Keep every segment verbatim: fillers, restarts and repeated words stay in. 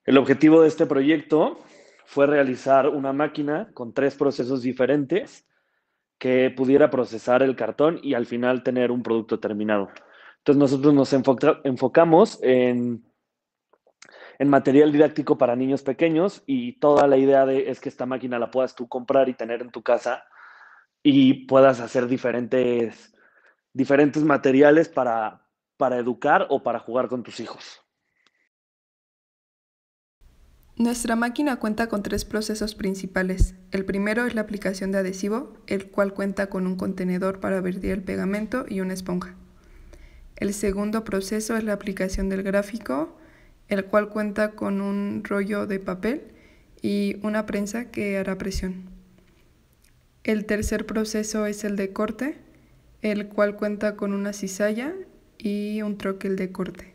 El objetivo de este proyecto fue realizar una máquina con tres procesos diferentes que pudiera procesar el cartón y al final tener un producto terminado. Entonces nosotros nos enfoca, enfocamos en, en material didáctico para niños pequeños y toda la idea de, es que esta máquina la puedas tú comprar y tener en tu casa y puedas hacer diferentes, diferentes materiales para, para educar o para jugar con tus hijos. Nuestra máquina cuenta con tres procesos principales. El primero es la aplicación de adhesivo, el cual cuenta con un contenedor para vertir el pegamento y una esponja. El segundo proceso es la aplicación del gráfico, el cual cuenta con un rollo de papel y una prensa que hará presión. El tercer proceso es el de corte, el cual cuenta con una cizalla y un troquel de corte.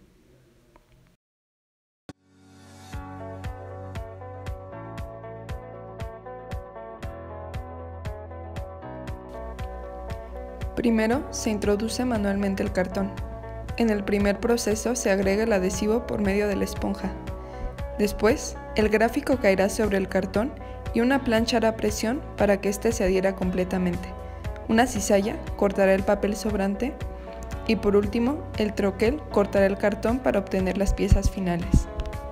Primero, se introduce manualmente el cartón. En el primer proceso se agrega el adhesivo por medio de la esponja. Después, el gráfico caerá sobre el cartón y una plancha hará presión para que éste se adhiera completamente. Una cizalla cortará el papel sobrante y por último, el troquel cortará el cartón para obtener las piezas finales.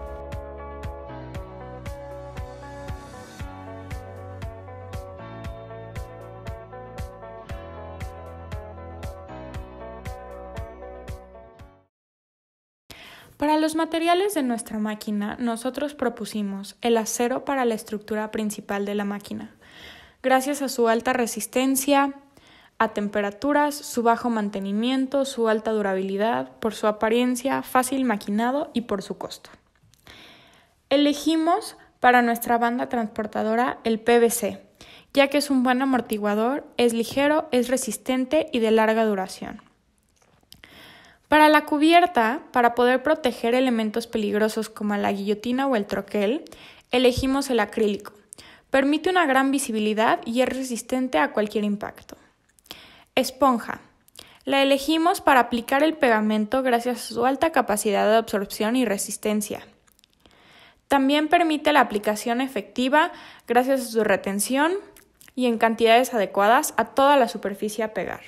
Para los materiales de nuestra máquina, nosotros propusimos el acero para la estructura principal de la máquina, gracias a su alta resistencia a temperaturas, su bajo mantenimiento, su alta durabilidad, por su apariencia, fácil maquinado y por su costo. Elegimos para nuestra banda transportadora el P V C, ya que es un buen amortiguador, es ligero, es resistente y de larga duración. Para la cubierta, para poder proteger elementos peligrosos como la guillotina o el troquel, elegimos el acrílico. Permite una gran visibilidad y es resistente a cualquier impacto. Esponja. La elegimos para aplicar el pegamento gracias a su alta capacidad de absorción y resistencia. También permite la aplicación efectiva gracias a su retención y en cantidades adecuadas a toda la superficie a pegar.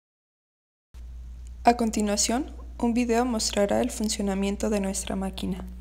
A continuación, un video mostrará el funcionamiento de nuestra máquina.